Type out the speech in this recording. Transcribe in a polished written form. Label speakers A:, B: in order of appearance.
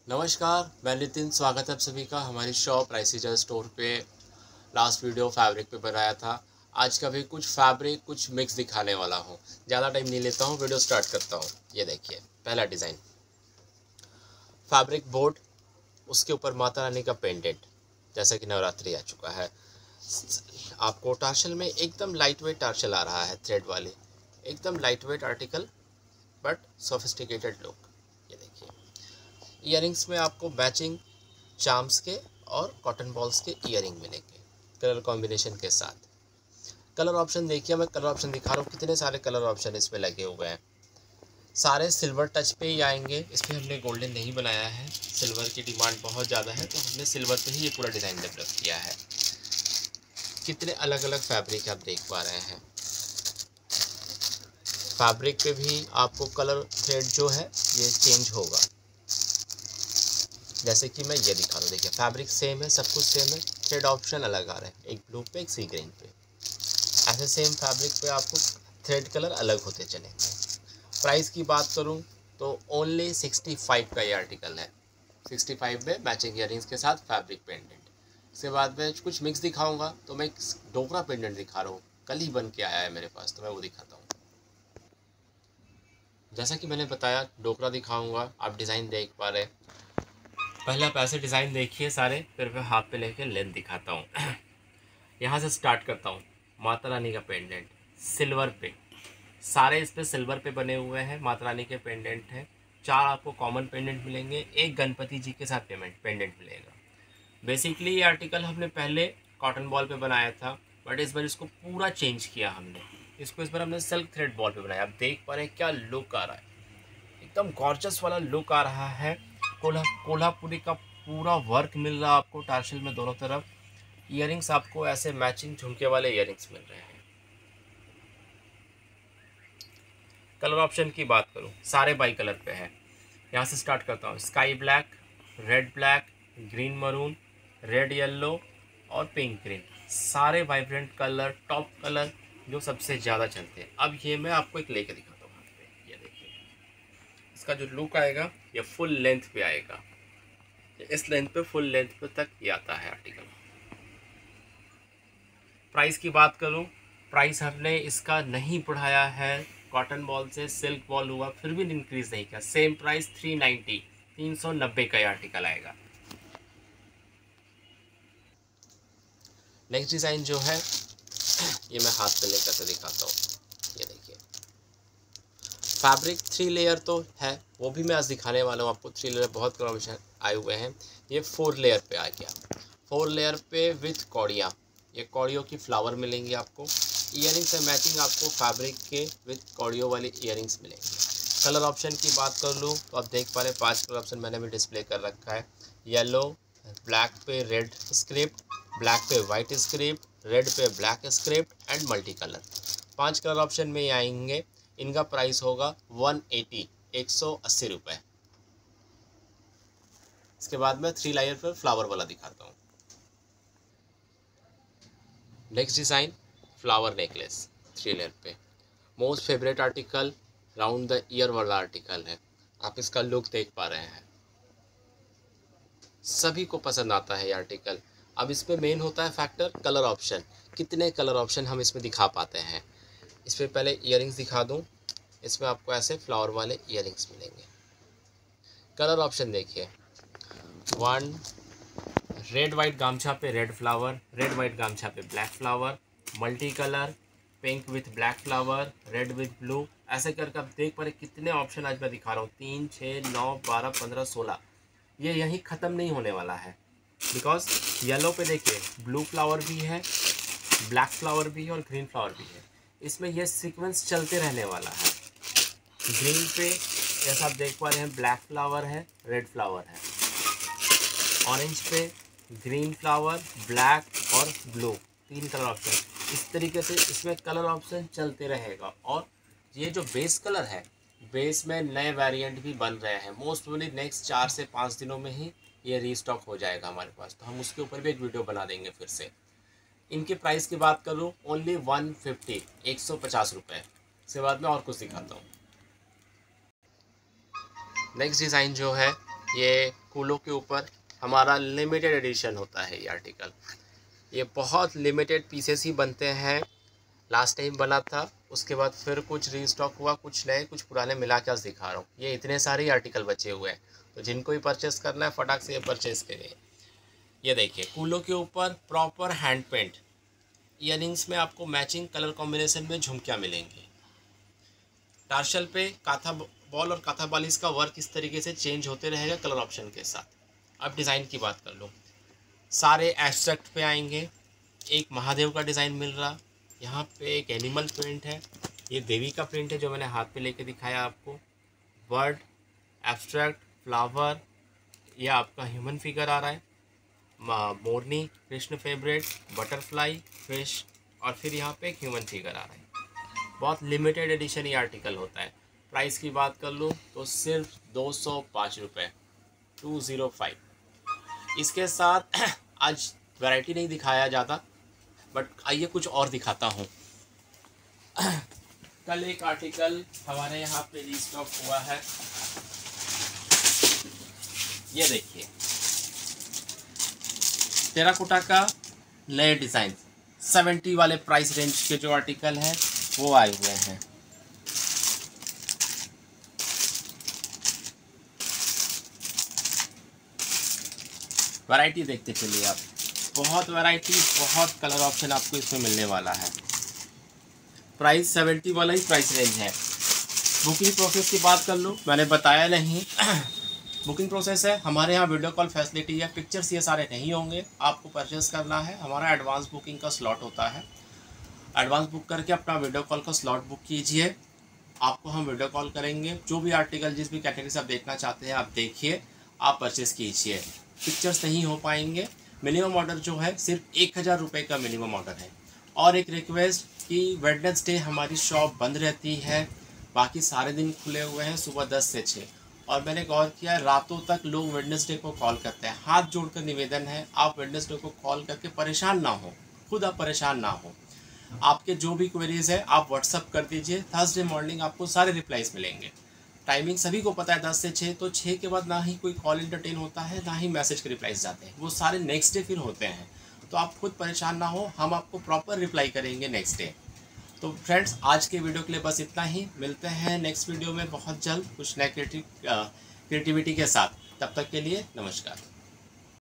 A: नमस्कार, मैं नितिन। स्वागत है आप सभी का हमारी शॉप राइसीजर स्टोर पे। लास्ट वीडियो फैब्रिक पे बनाया था। आज का भी कुछ फैब्रिक कुछ मिक्स दिखाने वाला हूँ। ज़्यादा टाइम नहीं लेता हूँ, वीडियो स्टार्ट करता हूँ। ये देखिए पहला डिज़ाइन, फैब्रिक बोर्ड, उसके ऊपर माता रानी का पेंडेंट। जैसा कि नवरात्रि आ चुका है, आपको टार्शल में एकदम लाइट वेट टार्शल आ रहा है, थ्रेड वाली, एकदम light weight article but sophisticated look. ये देखिए इयररिंग्स में आपको मैचिंग चार्म्स के और कॉटन बॉल्स के इयररिंग मिलेंगे कलर कॉम्बिनेशन के साथ। कलर ऑप्शन देखिए, मैं कलर ऑप्शन दिखा रहा हूँ, कितने सारे कलर ऑप्शन इसमें लगे हुए हैं। सारे सिल्वर टच पे ही आएंगे, इसमें हमने गोल्डन नहीं बनाया है। सिल्वर की डिमांड बहुत ज़्यादा है तो हमने सिल्वर पे ही ये पूरा डिज़ाइन डेवलप किया है। कितने अलग अलग फैब्रिक आप देख पा रहे हैं। फैब्रिक पे भी आपको कलर थ्रेड जो है ये चेंज होगा। जैसे कि मैं ये दिखा रहा हूँ, देखिए फैब्रिक सेम है, सब कुछ सेम है, थ्रेड ऑप्शन अलग आ रहा है, एक ब्लू पे एक सी ग्रीन पे। ऐसे सेम फैब्रिक पे आपको थ्रेड कलर अलग होते चलेंगे। प्राइस की बात करूँ तो ओनली 65 का ये आर्टिकल है। 65 में मैचिंग इयररिंग्स के साथ फैब्रिक पेंडेंट। इसके बाद में कुछ मिक्स दिखाऊंगा, तो मैं डोकरा पेंडेंट दिखा रहा हूँ, कल ही बन के आया है मेरे पास, तो मैं वो दिखाता हूँ। जैसा कि मैंने बताया डोकरा दिखाऊंगा, आप डिज़ाइन देख पा रहे। पहले आप ऐसे डिज़ाइन देखिए सारे, फिर मैं हाथ पे लेके लेंथ दिखाता हूँ। यहाँ से स्टार्ट करता हूँ। माता रानी का पेंडेंट सिल्वर पे, सारे इस पे सिल्वर पे बने हुए हैं। माता रानी के पेंडेंट हैं। 4 आपको कॉमन पेंडेंट मिलेंगे, एक गणपति जी के साथ पेंडेंट मिलेगा। बेसिकली ये आर्टिकल हमने पहले कॉटन बॉल पे बनाया था, बट इस बार इसको पूरा चेंज किया हमने। इसको इस बार हमने सिल्क थ्रेड बॉल पे बनाया। आप देख पा रहे हैं क्या लुक आ रहा है, एकदम गॉर्जस वाला लुक आ रहा है। कोल्हापुरी का पूरा वर्क मिल रहा है आपको टार्शल में दोनों तरफ। इयररिंग्स आपको ऐसे मैचिंग झुमके वाले इयररिंग्स मिल रहे हैं। कलर ऑप्शन की बात करूं, सारे बाई कलर पे है। यहाँ से स्टार्ट करता हूँ। Sky black, red black, green maroon, red yellow और पिंक ग्रीन, सारे वाइब्रेंट कलर, टॉप कलर जो सबसे ज़्यादा चलते हैं। अब ये मैं आपको एक लेके दिखाता हूँ हाथ पे। ये देखिए इसका जो लुक आएगा ये फुल लेंथ पे आएगा। इस लेंथ पे, फुल लेंथ पे तक ये आता है आर्टिकल। प्राइस की बात करूं, प्राइस हमने इसका नहीं बढ़ाया है। कॉटन बॉल से सिल्क बॉल हुआ फिर भी इंक्रीज नहीं किया। सेम प्राइस 390, 390 का ये आर्टिकल आएगा। नेक्स्ट डिज़ाइन जो है ये मैं हाथ पे लेकर के दिखाता हूँ। ये देखिए फैब्रिक 3 लेयर तो है, वो भी मैं आज दिखाने वाला हूँ आपको। 3 लेयर बहुत कॉम्बिनेशन आए हुए हैं। ये 4 लेयर पे आ गया। 4 लेयर पे विथ कौड़ियाँ, ये कौड़ियों की फ्लावर मिलेंगी आपको। इयररिंग से मैचिंग आपको फैब्रिक के विथ कौड़ियों वाली इयररिंग्स मिलेंगे। कलर ऑप्शन की बात कर लूँ तो आप देख पा रहे 5 कलर ऑप्शन मैंने भी डिस्प्ले कर रखा है। येलो, ब्लैक पे रेड स्क्रिप्ट, ब्लैक पे वाइट स्क्रिप्ट, रेड पे black script and multi colour. 5 colour option में ये आएंगे। इनका प्राइस होगा 180, 180 रुपये। इसके बाद में 3 लेयर पर फ्लावर वाला दिखाता हूँ। Next design flower necklace 3 layer पे, most favourite article, round the year वाला आर्टिकल है। आप इसका लुक देख पा रहे हैं, सभी को पसंद आता है ये आर्टिकल। अब इस पे मेन होता है फैक्टर कलर ऑप्शन, कितने कलर ऑप्शन हम इसमें दिखा पाते हैं। इस पर पहले इयररिंग्स दिखा दूँ। इसमें आपको ऐसे फ्लावर वाले इयररिंग्स मिलेंगे। कलर ऑप्शन देखिए, 1 रेड वाइट गामछा पे रेड फ्लावर, रेड वाइट गामछा पे black flower, multi colour, pink with black flower, red with blue, ऐसे करके आप देख पा रहे कितने ऑप्शन आज मैं दिखा रहा हूँ। 3, 6, 9, 12, 15, 16। ये यहीं ख़त्म नहीं होने वाला है। बिकॉज येलो पे देखिए ब्लू फ्लावर भी है, ब्लैक फ्लावर भी है और ग्रीन फ्लावर भी है। इसमें यह सीक्वेंस चलते रहने वाला है। ग्रीन पे जैसा आप देख पा रहे हैं ब्लैक फ्लावर है, रेड फ्लावर है। ऑरेंज पे ग्रीन फ्लावर, ब्लैक और ब्लू, 3 कलर ऑप्शन। इस तरीके से इसमें कलर ऑप्शन चलते रहेगा। और ये जो बेस कलर है, बेस में नए वेरिएंट भी बन रहे हैं। मोस्ट प्रोबेबली नेक्स्ट 4 से 5 दिनों में ही ये रीस्टॉक हो जाएगा हमारे पास, तो हम उसके ऊपर भी एक वीडियो बना देंगे फिर से। इनके प्राइस की बात करूँ ओनली 150, 150 रुपये। इसके बाद में और कुछ दिखाता हूँ। नेक्स्ट डिज़ाइन जो है ये कूलों के ऊपर हमारा लिमिटेड एडिशन होता है ये आर्टिकल। ये बहुत लिमिटेड पीसेस ही बनते हैं। लास्ट टाइम बना था, उसके बाद फिर कुछ रीस्टॉक हुआ, कुछ नए कुछ पुराने मिला के आज दिखा रहा हूँ। ये इतने सारे आर्टिकल बचे हुए हैं, तो जिनको भी परचेस करना है फटाक से ये परचेस करिए। ये देखिए कूलों के ऊपर प्रॉपर हैंड पेंट ईयरिंग्स में आपको मैचिंग कलर कॉम्बिनेशन में झुमकियाँ मिलेंगी। टार्शल पे काथा बॉल और काथा बालिश का वर्क इस तरीके से चेंज होते रहेगा कलर ऑप्शन के साथ। अब डिज़ाइन की बात कर लो, सारे एब्स्ट्रैक्ट पे आएंगे। एक महादेव का डिज़ाइन मिल रहा, यहाँ पे एक एनिमल प्रिंट है, ये देवी का प्रिंट है जो मैंने हाथ पे लेके दिखाया आपको। बर्ड, एब्स्ट्रैक्ट, फ्लावर, यह आपका ह्यूमन फिगर आ रहा है, मोरनी, कृष्ण फेवरेट, बटरफ्लाई, फिश, और फिर यहाँ पे एक ह्यूमन फिगर आ रहा है। बहुत लिमिटेड एडिशन ये आर्टिकल होता है। प्राइस की बात कर लूँ तो सिर्फ 205 रुपये, 205। इसके साथ आज वैरायटी नहीं दिखाया जाता, बट आइए कुछ और दिखाता हूँ। कल एक आर्टिकल हमारे यहाँ पे रीस्टॉक हुआ है, ये देखिए टेराकोटा का नए डिज़ाइन 70 वाले प्राइस रेंज के जो आर्टिकल हैं वो आए हुए हैं। वैरायटी देखते चलिए आप, बहुत वैरायटी, बहुत कलर ऑप्शन आपको इसमें मिलने वाला है। प्राइस 70 वाला ही प्राइस रेंज है। बुकिंग प्रोसेस की बात कर लूँ, मैंने बताया नहीं बुकिंग प्रोसेस है हमारे यहाँ, वीडियो कॉल फैसिलिटी है। पिक्चर्स ये सारे नहीं होंगे, आपको परचेस करना है। हमारा एडवांस बुकिंग का स्लॉट होता है, एडवांस बुक करके अपना वीडियो कॉल का स्लॉट बुक कीजिए। आपको हम वीडियो कॉल करेंगे, जो भी आर्टिकल जिस भी कैटेगरी से आप देखना चाहते हैं आप देखिए, आप परचेस कीजिए। पिक्चर्स नहीं हो पाएंगे। मिनिमम ऑर्डर जो है सिर्फ 1000 रुपये का मिनिमम ऑर्डर है। और एक रिक्वेस्ट कि वेडनेसडे हमारी शॉप बंद रहती है, बाकी सारे दिन खुले हुए हैं सुबह 10 से 6। और मैंने गौर किया रातों तक लोग वेडनेसडे को कॉल करते हैं। हाथ जोड़कर निवेदन है, आप वेडनेसडे को कॉल करके परेशान ना हो, खुद आप परेशान ना हो। आपके जो भी क्वेरीज है आप व्हाट्सअप कर दीजिए, थर्सडे मॉर्निंग आपको सारे रिप्लाईज मिलेंगे। टाइमिंग सभी को पता है 10 से 6, तो 6 के बाद ना ही कोई कॉल इंटरटेन होता है, ना ही मैसेज के रिप्लाईज जाते हैं, वो सारे नेक्स्ट डे फिर होते हैं। तो आप खुद परेशान ना हो, हम आपको प्रॉपर रिप्लाई करेंगे नेक्स्ट डे। तो फ्रेंड्स आज के वीडियो के लिए बस इतना ही, मिलते हैं नेक्स्ट वीडियो में बहुत जल्द कुछ नए क्रिएटिविटी के साथ। तब तक के लिए नमस्कार।